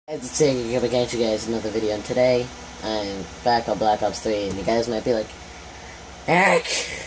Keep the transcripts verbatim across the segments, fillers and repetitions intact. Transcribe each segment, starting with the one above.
It's taking up against you guys another video, and today I'm back on Black Ops three, and you guys might be like, Eric,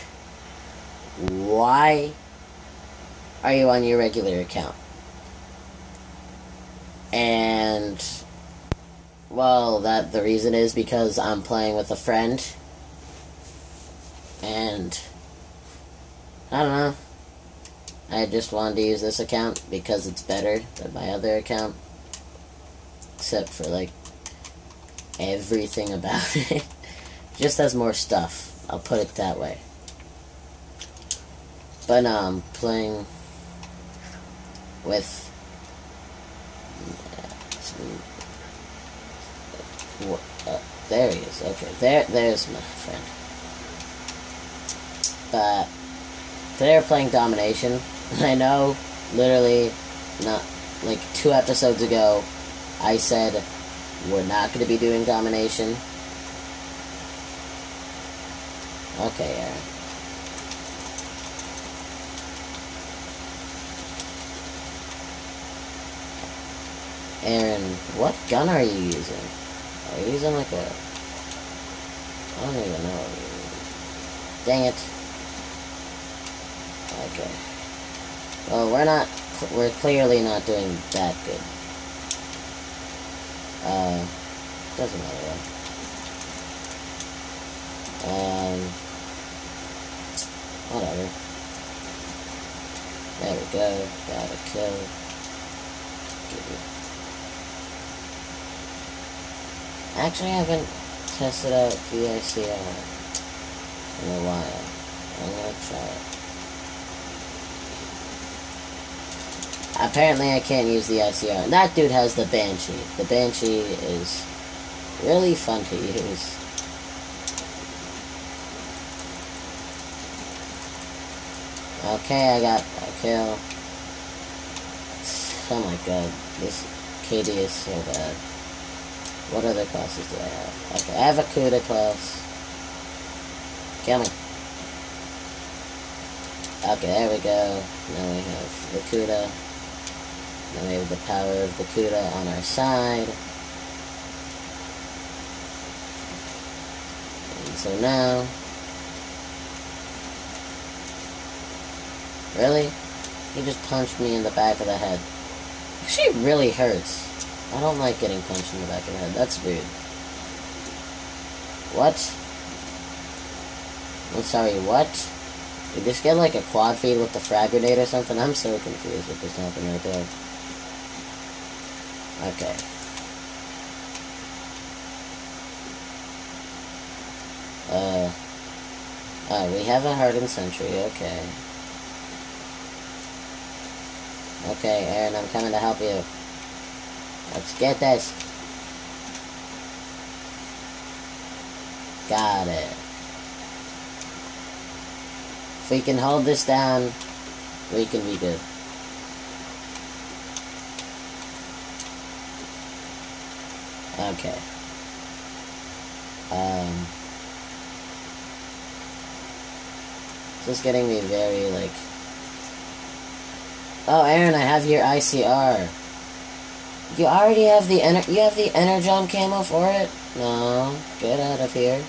why are you on your regular account? And, well, that the reason is because I'm playing with a friend, and, I don't know, I just wanted to use this account because it's better than my other account. Except for, like, everything about it. Just has more stuff. I'll put it that way. But, um, playing with... Uh, there he is. Okay, there, there's my friend. But, today we're playing Domination. I know, literally, not, like, two episodes ago, I said we're not going to be doing Domination. Okay, Aaron. Aaron, what gun are you using? Are you using like a... I don't even know what you're using. Dang it. Okay. Well, we're not... We're clearly not doing that good. Uh, doesn't matter though. Um, whatever. There we go. Got a kill. Actually, I haven't tested out the I C R in a while. I'm gonna try it. Apparently I can't use the I C R. And that dude has the Banshee. The Banshee is really fun to use. Okay, I got a kill. Oh my god, this K D is so bad. What other classes do I have? Okay, I have a Kuda class. Kill me. Okay, there we go. Now we have the Kuda. Then we have the power of the Kuda on our side. And so now... Really? He just punched me in the back of the head. Actually, it really hurts. I don't like getting punched in the back of the head. That's weird. What? I'm sorry, what? Did this get like a quad feed with the frag grenade or something? I'm so confused with what's happening right there. Okay. Uh. Oh, we have a hardened sentry, okay. Okay, Aaron, I'm coming to help you. Let's get this. Got it. If we can hold this down, we can be good. Okay. Um, this is getting me very, like... Oh, Aaron, I have your I C R. You already have the ener- you have the Energon camo for it? No, get out of here.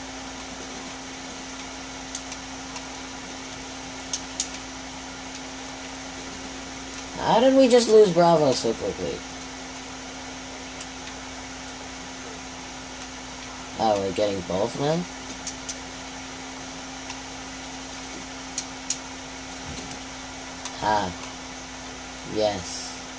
How did we just lose Bravo so quickly? Oh, we're getting both now? Ah. Yes.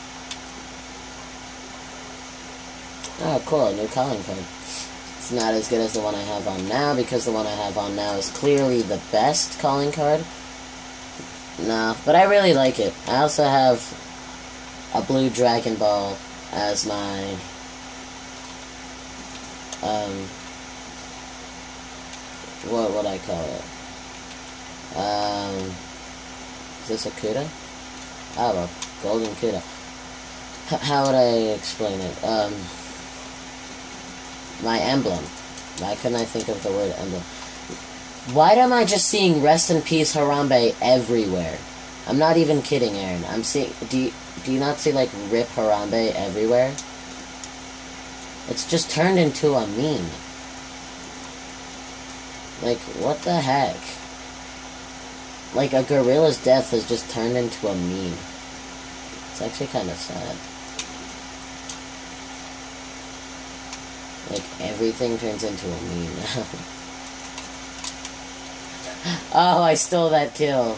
Oh, cool, a new calling card. It's not as good as the one I have on now, because the one I have on now is clearly the best calling card. No, but I really like it. I also have a blue Dragon Ball as my... Um... What would I call it? Um... Is this a Kuda? Oh, a golden Kuda. H how would I explain it? Um... My emblem. Why couldn't I think of the word emblem? Why am I just seeing Rest in Peace Harambe everywhere? I'm not even kidding, Aaron. I'm seeing... Do you, do you not see, like, R I P Harambe everywhere? It's just turned into a meme. Like, what the heck? Like, a gorilla's death has just turned into a meme. It's actually kind of sad. Like, everything turns into a meme now. Oh, I stole that kill.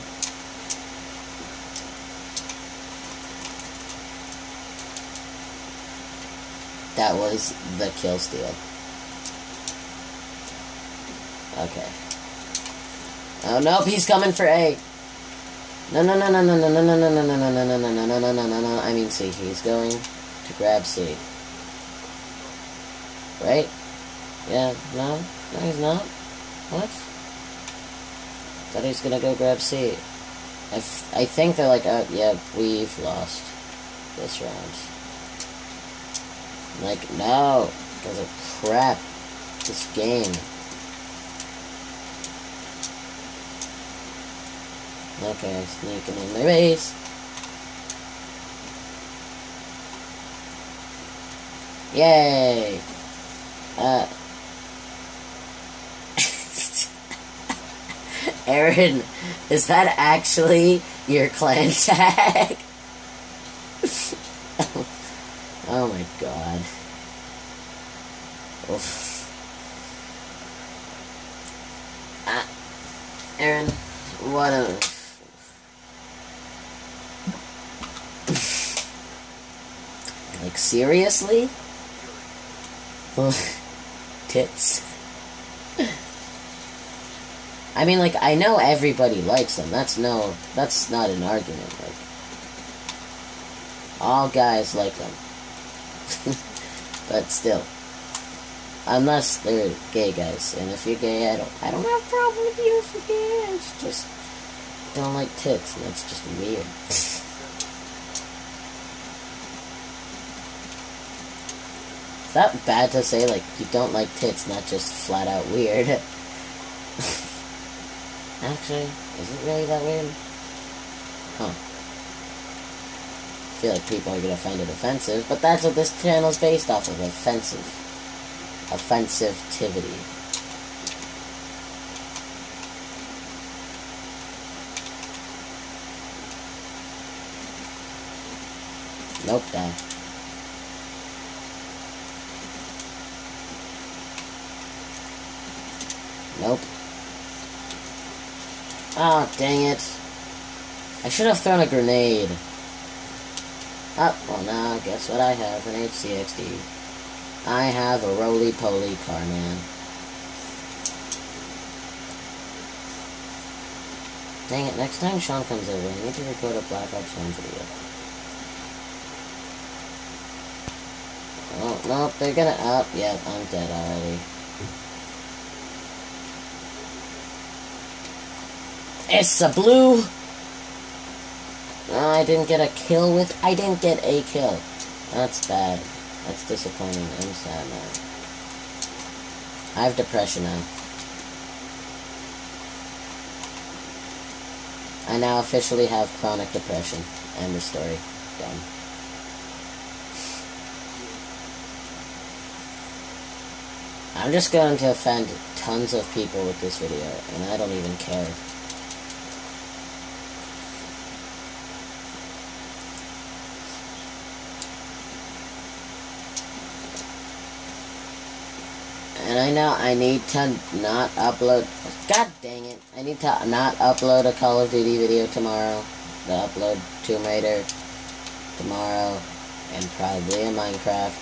That was the kill steal. Okay. Oh, nope, he's coming for A. No, no, no, no, no, no, no, no, no, no, no, no, no, no, no, no, no, no, no, no, I mean C. He's going to grab C. Right? Yeah, no? No, he's not? What? Thought he was gonna go grab C. I, f I think they're like, oh, yeah, we've lost this round. I'm like, no, because of crap. This game. Okay, sneaking in my base. Yay! Uh. Aaron, is that actually your clan tag? oh, oh my god. Oof. Ah, Aaron, what a... Like, seriously? Tits. I mean, like, I know everybody likes them. That's no... That's not an argument. Like, all guys like them. But still. Unless they're gay guys. And if you're gay, I don't... I don't have a problem with you if you're gay. I just don't like tits. And that's just weird. Is that bad to say, like, you don't like tits, not just flat out weird? Actually, is it really that weird? Huh. I feel like people are gonna find it offensive, but that's what this channel is based off of, offensive. Offensivetivity. Nope, die. Nope. Oh, dang it. I should have thrown a grenade. Oh, well now, guess what I have? An H C X D. I have a roly-poly car, man. Dang it, next time Sean comes over, I need to record a Black Ops one video. Oh, nope, they're gonna... Oh, yeah, I'm dead already. It's a blue. Oh, I didn't get a kill with... I didn't get a kill. That's bad. That's disappointing. I'm sad now. I have depression now. I now officially have chronic depression. End of story. Done. I'm just going to offend tons of people with this video, and I don't even care. And I know I need to not upload... God dang it. I need to not upload a Call of Duty video tomorrow. To upload Tomb Raider tomorrow. And probably a Minecraft.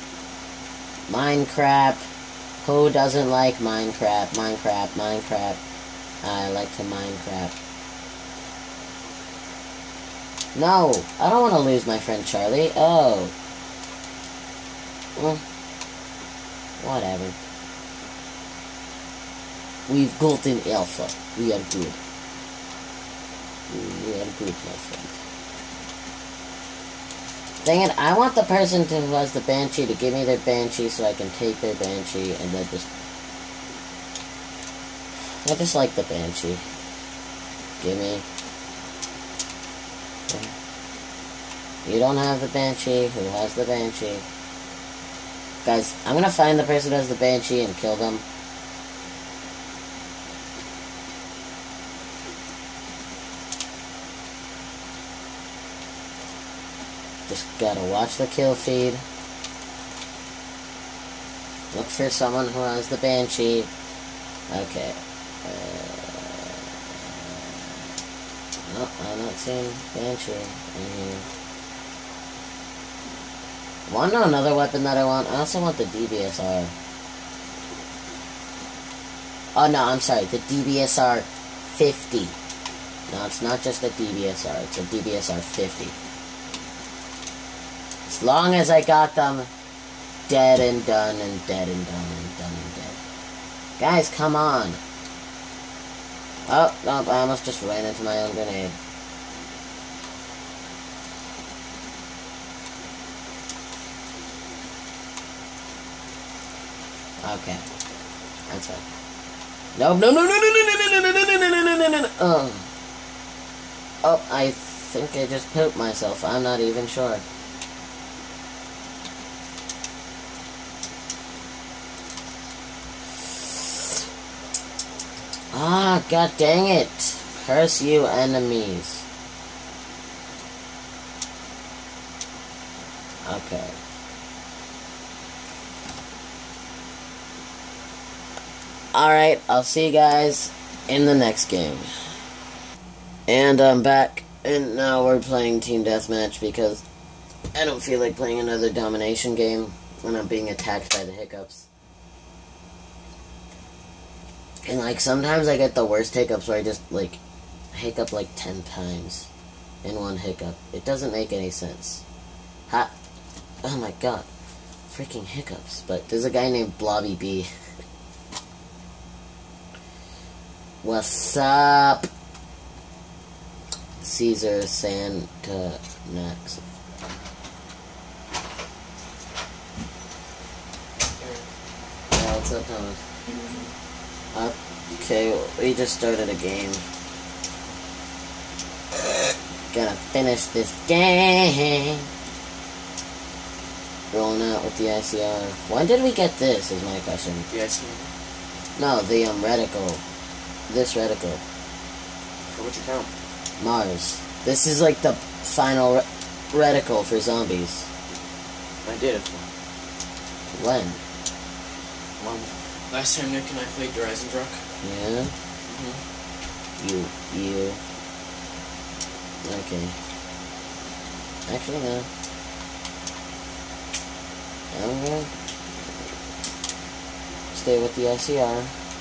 Minecraft. Who doesn't like Minecraft? Minecraft, Minecraft. I like to Minecraft. No! I don't want to lose my friend Charlie. Oh. Well, whatever. We've gotten alpha. We are good. We are good, my friend. Dang it, I want the person to, who has the Banshee to give me their Banshee so I can take their Banshee and then just... I just like the Banshee. Give me... You don't have the Banshee. Who has the Banshee? Guys, I'm gonna find the person who has the Banshee and kill them. Just gotta watch the kill feed. Look for someone who has the Banshee. Okay. Uh, no, I'm not seeing Banshee in here. Want to know another weapon that I want? I also want the D B S R. Oh no, I'm sorry, the D B S R fifty. No, it's not just a D B S R, it's a D B S R fifty. As long as I got them dead and done and dead and done and done and dead. Guys, come on. Oh, no, I almost just ran into my own grenade. Okay. That's fine. No, no, no, no, no, no, no, no, no, no, no, no, no, no, no. Oh. Oh, I think I just pooped myself. I'm not even sure. Ah, god dang it. Curse you, enemies. Okay. Alright, I'll see you guys in the next game. And I'm back, and now we're playing Team Deathmatch because I don't feel like playing another domination game when I'm being attacked by the hiccups. And, like, sometimes I get the worst hiccups where I just, like, hiccup, like, ten times in one hiccup. It doesn't make any sense. Ha! Oh my god. Freaking hiccups. But there's a guy named Blobby B. What's up? Caesar Santa Max. Yeah, what's up, Thomas? Okay, we just started a game. Gonna finish this game. Rolling out with the I C R. When did we get this, is my question. The I C R? No, the um, reticle. This reticle. For which account? Mars. This is like the final re reticle for zombies. I did it. When? One. Last time Nick and I played Dreisendrach. Yeah? Mm-hmm. You, you. Okay. Actually, no. I'm gonna stay with the I C R.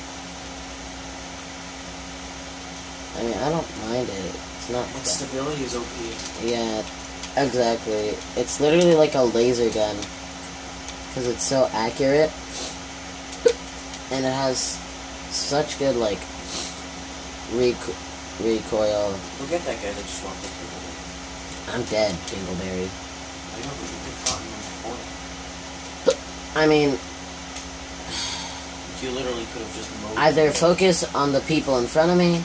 I mean, I don't mind it. It's not. Its stability is O P. Yeah, exactly. It's literally like a laser gun. Because it's so accurate. And it has such good, like, rec recoil. Go get that guy that just walked up here. I'm dead, Dingleberry. I know, but you could caught him before. I mean, you literally could have just mowed either him. focus on the people in front of me.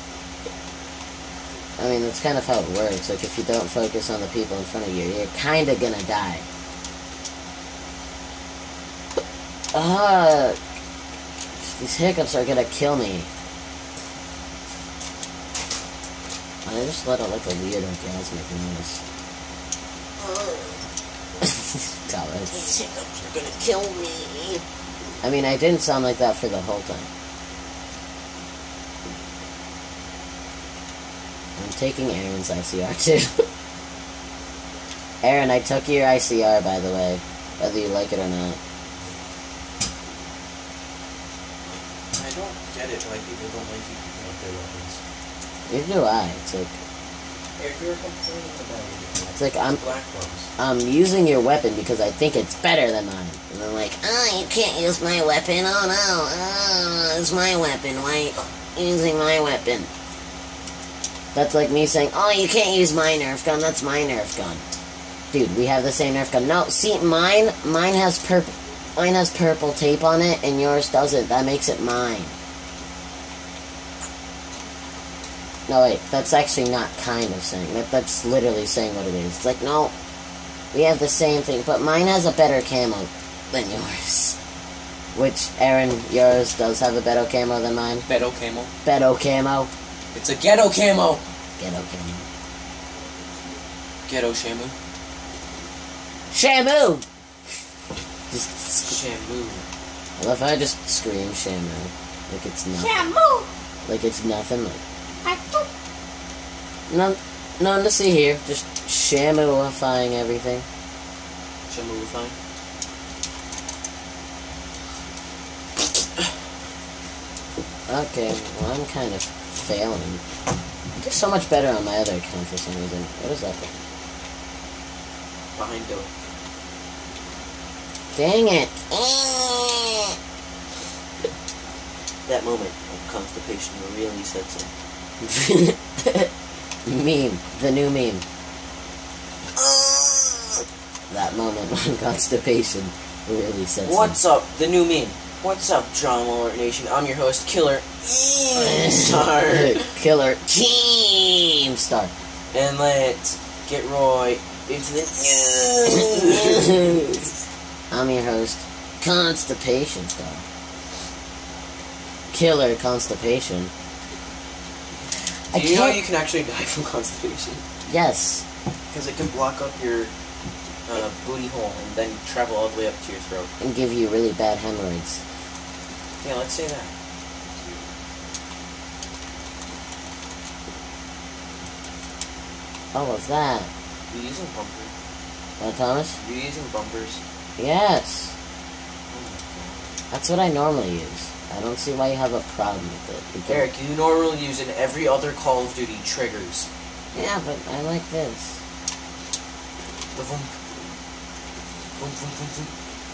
I mean, that's kind of how it works. Like, if you don't focus on the people in front of you, you're kind of gonna die. Ah, these hiccups are gonna kill me. I just let out like a weird orgasmic noise. Thomas. These hiccups are gonna kill me. I mean, I didn't sound like that for the whole time. I'm taking Aaron's I C R too. Aaron, I took your I C R, by the way, whether you like it or not. I don't get it why people don't like you picking up their weapons. Neither do I. It's like, If you're complaining about it, it's like I'm, black ones. I'm using your weapon because I think it's better than mine. And I'm like, oh, you can't use my weapon. Oh no, oh, it's my weapon. Why are you using my weapon? That's like me saying, oh, you can't use my Nerf gun. That's my Nerf gun. Dude, we have the same Nerf gun. No, see, mine, mine has purple, mine has purple tape on it, and yours doesn't. That makes it mine. No, wait, that's actually not kind of saying. That, that's literally saying what it is. It's like, no, we have the same thing, but mine has a better camo. than yours. Which, Aaron, yours does have a better camo than mine. Beto camo. Beto camo. It's a ghetto camo. Ghetto camo. Ghetto Shamu. Shamu! Just Shamu. I love how I just scream Shamu. Like it's nothing. Shamu! Like it's nothing. Like, I do. none, none to see here. Just Shamu-ifying everything. Shamu fine. Okay, well I'm kind of failing. I do so much better on my other account for some reason. What is that? Behind door. Dang it! That moment of constipation really sets in. Meme. The new meme. That moment when constipation really sets What's up? The new meme. What's up, John Lord Nation? I'm your host, Killer in. Star. Killer Team Star. And let's get right into the news. I'm your host, Constipation Star. Killer Constipation. I Do you know can't... you can actually die from constipation? Yes. Because it can block up your uh, booty hole and then travel all the way up to your throat. And give you really bad hemorrhoids. Yeah, let's say that. Oh, what's that? You using bumpers? Uh, Thomas? You using bumpers? Yes. Oh my That's what I normally use. I don't see why you have a problem with it. god. Eric, you normally use in every other Call of Duty triggers. Yeah, but I like this. The vroom. Vroom, vroom, vroom, vroom.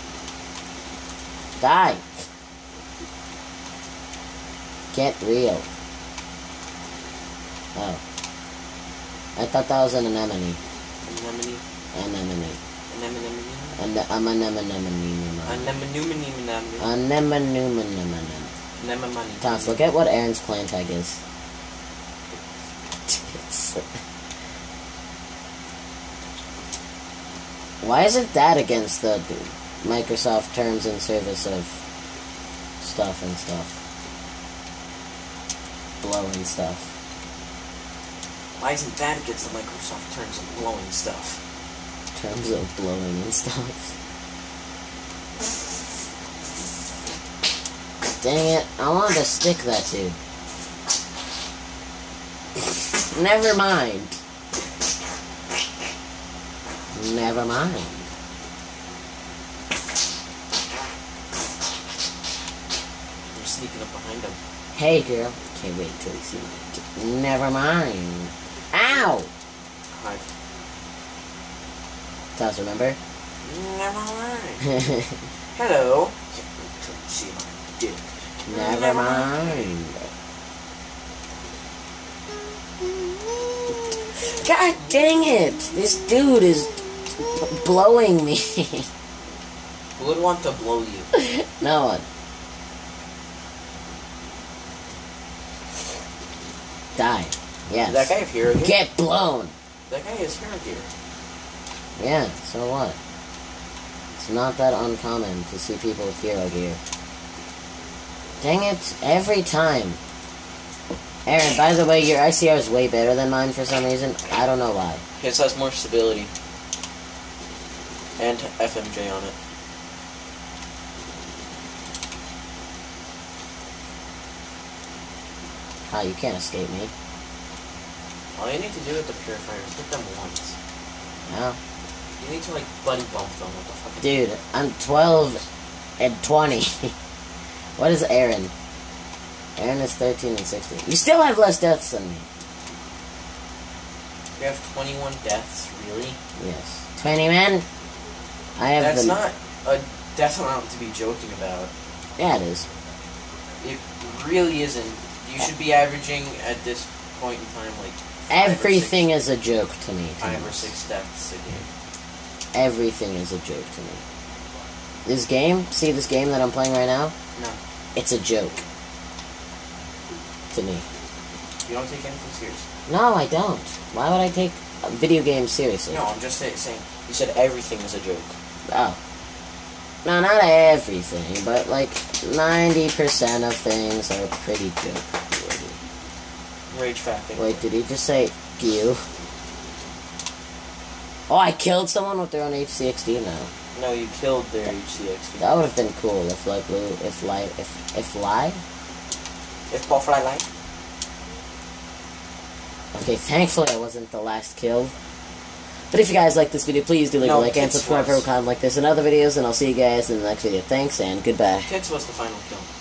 Die. Get real. Oh. I thought that was an anemone. Anemone. Anemone. Anemone. And I'm an anemone. Anemone. Anemone. Anemone. Thomas, look at what Aaron's clan tag is. Why isn't that against the Microsoft terms and service of stuff and stuff? Blowing stuff. Why isn't that against the Microsoft terms of blowing stuff? Terms of blowing and stuff. Dang it, I wanted to stick that dude. Never mind. Never mind. You're sneaking up behind him. Hey girl, can't wait till you see my... Never mind. Ow! Hi. Does remember? Never mind. Hello. See my dick. Never mind. God dang it! This dude is blowing me. Who would want to blow you? No one. Die. Yes. That guy have hero gear? Get blown. That guy has hero gear. Yeah, so what? It's not that uncommon to see people with hero gear. Dang it, every time. Aaron, by the way, your I C R is way better than mine for some reason. I don't know why. His has more stability. And F M J on it. Ah, you can't escape me. All you need to do with the purifier is hit them once. No. You need to, like, buddy bump them. What the fuck? Dude, I'm twelve and twenty. What is Aaron? Aaron is thirteen and sixteen. You still have less deaths than me. You have twenty-one deaths, really? Yes. twenty men? I have That's the... not a death amount to be joking about. Yeah, it is. It really isn't. You should be averaging, at this point in time, like... five or Everything six, is a joke to me. Five or Thomas. six deaths a game. Everything is a joke to me. This game, see this game that I'm playing right now? No. It's a joke. To me. You don't take anything seriously. No, I don't. Why would I take a video game seriously? No, I'm just say, saying, you said everything is a joke. Oh. No, not everything, but like ninety percent of things are pretty good. Rage factor. Wait, did he just say you? Oh, I killed someone with their own H C X D now. No, you killed their H C X D. That would have been cool if like blue, if lie, if if lie. If Ballfly light. Okay, thankfully I wasn't the last kill. But if you guys like this video, please do leave No, a like and Tits subscribe for was. more content like this and other videos, and I'll see you guys in the next video. Thanks and goodbye. Tits was the final kill.